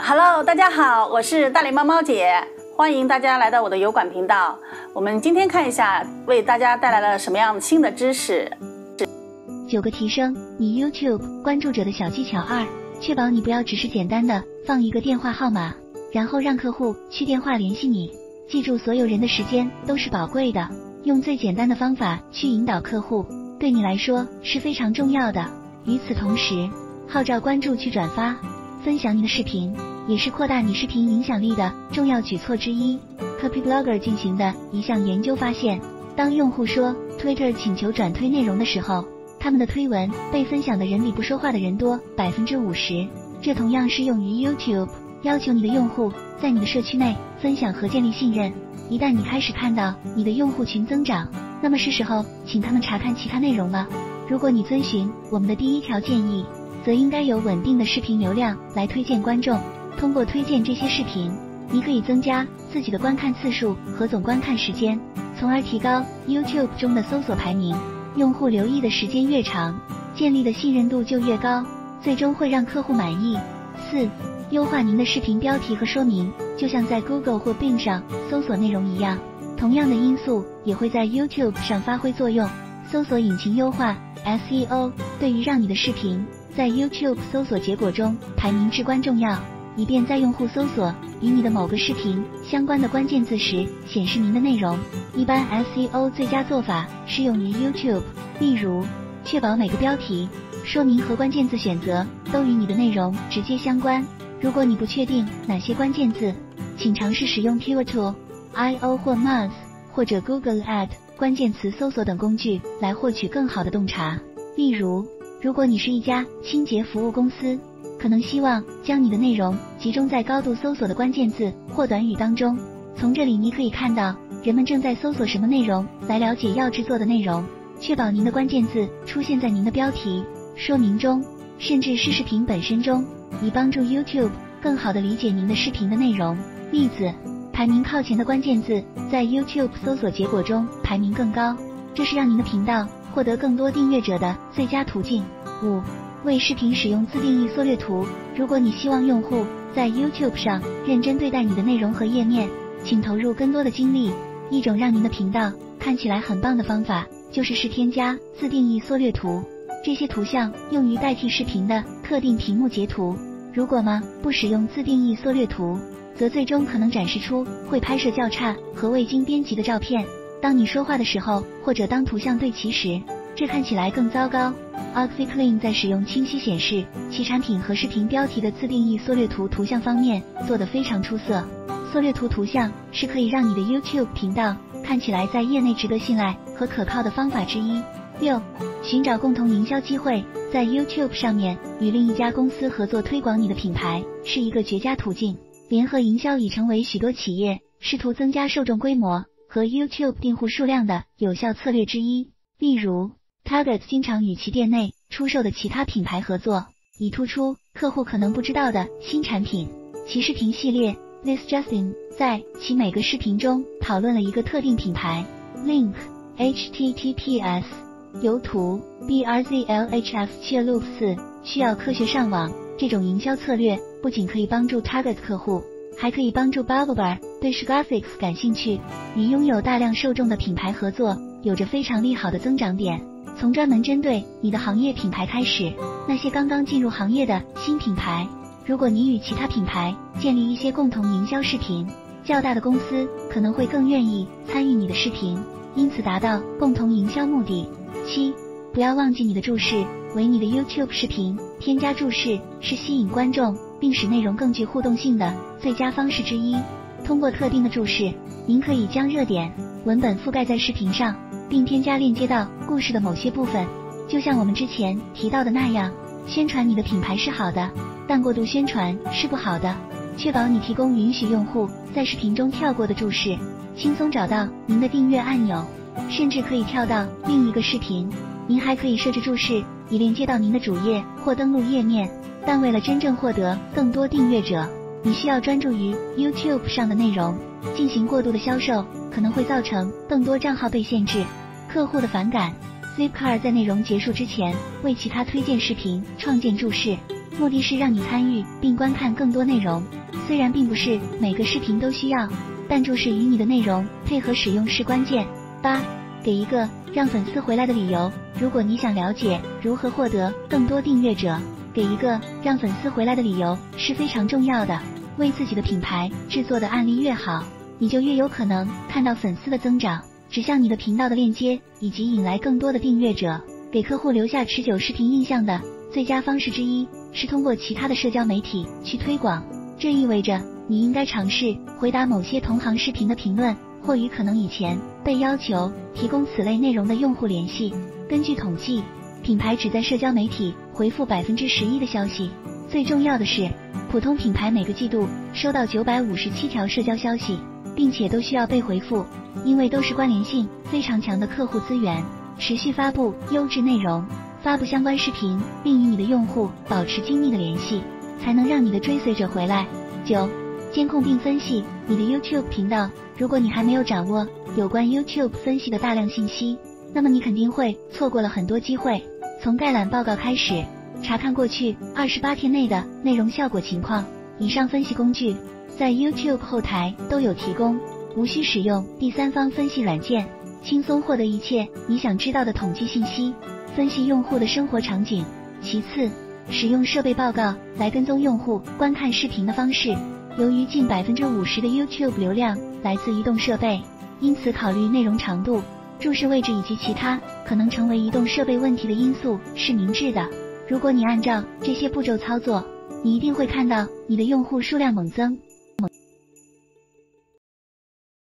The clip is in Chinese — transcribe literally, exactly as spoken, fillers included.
Hello， 大家好，我是大脸猫猫姐，欢迎大家来到我的油管频道。我们今天看一下，为大家带来了什么样新的知识。 九个提升你 YouTube 关注者的小技巧二，确保你不要只是简单的放一个电话号码，然后让客户去电话联系你。记住，所有人的时间都是宝贵的，用最简单的方法去引导客户，对你来说是非常重要的。与此同时，号召关注去转发分享你的视频，也是扩大你视频影响力的重要举措之一。Copy Blogger 进行的一项研究发现，当用户说 Twitter 请求转推内容的时候，他们的推文被分享的人比不说话的人多 百分之五十。 这同样适用于 YouTube， 要求你的用户在你的社区内分享和建立信任。一旦你开始看到你的用户群增长，那么是时候请他们查看其他内容了。如果你遵循我们的第一条建议，则应该有稳定的视频流量来推荐观众。通过推荐这些视频，你可以增加自己的观看次数和总观看时间，从而提高 YouTube 中的搜索排名。用户留意的时间越长，建立的信任度就越高，最终会让客户满意。四、优化您的视频标题和说明，就像在 Google 或 Bing 上搜索内容一样，同样的因素也会在 YouTube 上发挥作用。搜索引擎优化 S E O 对于让你的视频在 YouTube 搜索结果中排名至关重要，以便在用户搜索与你的某个视频相关的关键字时显示您的内容。一般 S E O 最佳做法适用于 YouTube， 例如确保每个标题、说明和关键字选择都与你的内容直接相关。如果你不确定哪些关键字，请尝试使用 Keyword Tool I O 或 Moz 或者 Google Ad 关键词搜索等工具来获取更好的洞察。例如，如果你是一家清洁服务公司，可能希望将你的内容集中在高度搜索的关键字或短语当中。从这里你可以看到人们正在搜索什么内容，来了解要制作的内容。确保您的关键字出现在您的标题、说明中，甚至是视频本身中，以帮助 YouTube 更好地理解您的视频的内容。例子，排名靠前的关键字在 YouTube 搜索结果中排名更高，这是让您的频道获得更多订阅者的最佳途径。五、为视频使用自定义缩略图。如果你希望用户在 YouTube 上认真对待你的内容和页面，请投入更多的精力。一种让您的频道看起来很棒的方法，就是是添加自定义缩略图。这些图像用于代替视频的特定屏幕截图。如果吗不使用自定义缩略图，则最终可能展示出会拍摄较差和未经编辑的照片。当你说话的时候，或者当图像对齐时，这看起来更糟糕。OxyClean 在使用清晰显示其产品和视频标题的自定义缩略图图像方面做得非常出色。缩略图图像是可以让你的 YouTube 频道看起来在业内值得信赖和可靠的方法之一。六、寻找共同营销机会。在 YouTube 上面与另一家公司合作推广你的品牌是一个绝佳途径。联合营销已成为许多企业试图增加受众规模和 YouTube 订户数量的有效策略之一。例如Target 经常与其店内出售的其他品牌合作，以突出客户可能不知道的新产品。其视频系列 This Justin 在其每个视频中讨论了一个特定品牌。Link H T T P S 由图 B R Z L H F 切 Loop 四需要科学上网。这种营销策略不仅可以帮助 Target 客户，还可以帮助 BubbleBar 对 Graphics 感兴趣与拥有大量受众的品牌合作，有着非常利好的增长点。从专门针对你的行业品牌开始，那些刚刚进入行业的新品牌，如果你与其他品牌建立一些共同营销视频，较大的公司可能会更愿意参与你的视频，因此达到共同营销目的。七、不要忘记你的注释为你的 YouTube 视频添加注释是吸引观众并使内容更具互动性的最佳方式之一。通过特定的注释，您可以将热点文本覆盖在视频上，并添加链接到故事的某些部分。就像我们之前提到的那样，宣传你的品牌是好的，但过度宣传是不好的。确保你提供允许用户在视频中跳过的注释，轻松找到您的订阅按钮，甚至可以跳到另一个视频。您还可以设置注释以连接到您的主页或登录页面，但为了真正获得更多订阅者，你需要专注于 YouTube 上的内容。进行过度的销售可能会造成更多账号被限制、客户的反感。Zipcar 在内容结束之前为其他推荐视频创建注释， 目的是让你参与并观看更多内容。虽然并不是每个视频都需要，但注释与你的内容配合使用是关键。八，给一个让粉丝回来的理由。如果你想了解如何获得更多订阅者，给一个让粉丝回来的理由是非常重要的。为自己的品牌制作的案例越好，你就越有可能看到粉丝的增长，指向你的频道的链接，以及引来更多的订阅者。给客户留下持久视频印象的最佳方式之一是通过其他的社交媒体去推广。这意味着你应该尝试回答某些同行视频的评论，或与可能以前被要求提供此类内容的用户联系。根据统计，品牌只在社交媒体回复百分之十一的消息。最重要的是，普通品牌每个季度收到九百五十七条社交消息，并且都需要被回复，因为都是关联性非常强的客户资源。持续发布优质内容，发布相关视频，并与你的用户保持紧密的联系，才能让你的追随者回来。九，监控并分析你的 YouTube 频道。如果你还没有掌握有关 YouTube 分析的大量信息，那么你肯定会错过了很多机会。从概览报告开始，查看过去二十八天内的内容效果情况。以上分析工具在 YouTube 后台都有提供，无需使用第三方分析软件，轻松获得一切你想知道的统计信息，分析用户的生活场景。其次，使用设备报告来跟踪用户观看视频的方式。由于近 百分之五十 的 YouTube 流量来自移动设备，因此考虑内容长度、注释位置以及其他可能成为移动设备问题的因素是明智的。如果你按照这些步骤操作，你一定会看到你的用户数量猛增。